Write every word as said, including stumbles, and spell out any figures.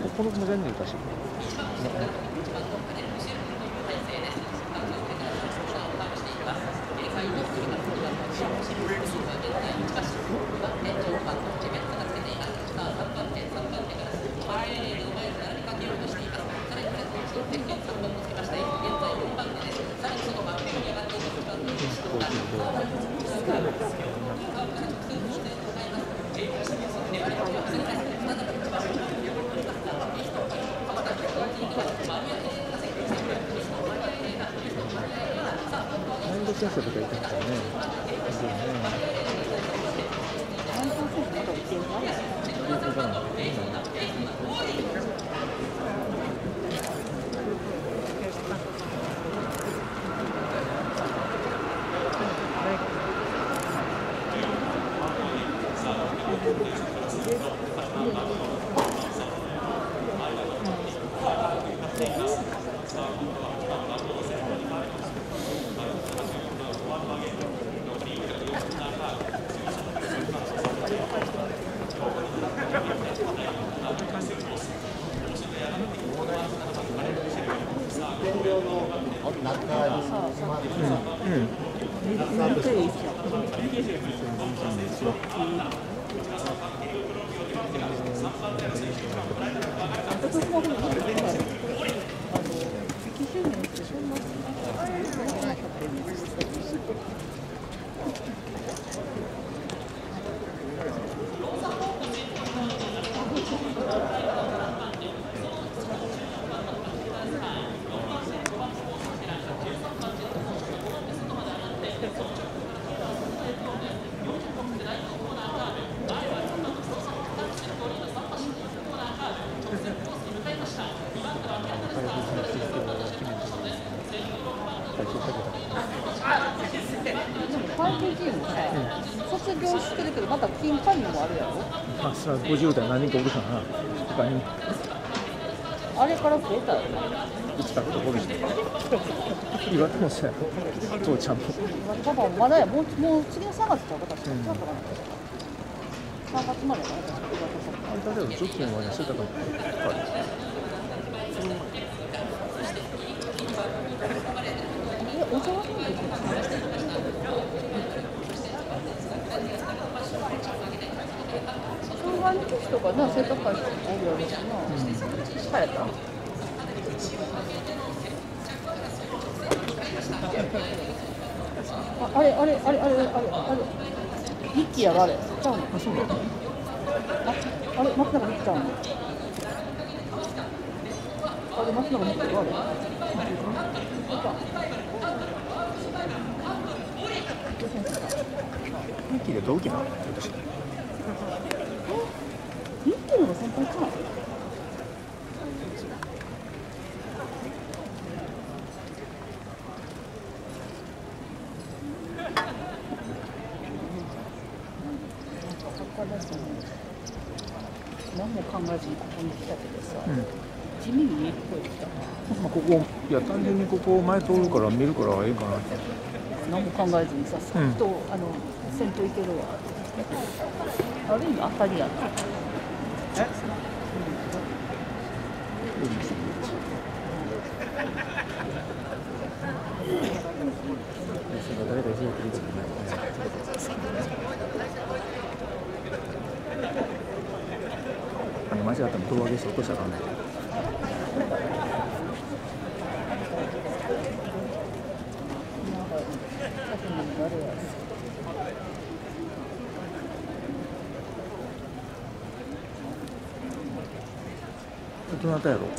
この無限にいたし。先生とかいたからね。そうね。 安藤先生まだいてるかな。卒業してるけど、また金パンにもあるやろ。 まあ、それはごじゅう代何人かおるかな。他に。 あれから増えたよね。 いつかところに。岩手もそうやろ。父ちゃんも。 多分まだや、もう、もう次のさんがつちゃうか、確か。さんがつまでかな、確か。 あれだけど、ちょっと前にしてたかも。 え、お茶はどうですか。障害の人とかな、生徒会とかあるやろうしな。帰った。あ、あれ、あれ、あれ、あれ、あれ、あれ。ミッキーやろ、あれ。ちゃうの。 あ、そうなの。 あ、あれ、松永ミッキーちゃうの。あれ、松永ミッキーやろ、あれ。 ミッキーで同期なの。 ミッキーの方が先輩か。何も考えずにここに来たけどさ、うん、地味にいいとこへ来た。 まあここいや単純にここ前通るから見るからええかなって。 何も考えずにさ、人、うん、あの先頭行けるわ。ある意味当たりやな。え？ 誰かいじめてるんじゃない。間違ったら胴上げして落としたらあかんね。どなたやろ。